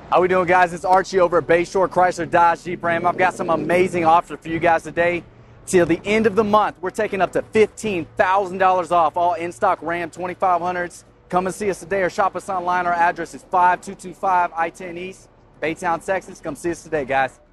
How we doing, guys? It's Archie over at Bayshore Chrysler Dodge Jeep Ram. I've got some amazing offers for you guys today. Till the end of the month, we're taking up to $15,000 off all in-stock Ram 2500s. Come and see us today or shop us online. Our address is 5225 I-10 East, Baytown, Texas. Come see us today, guys.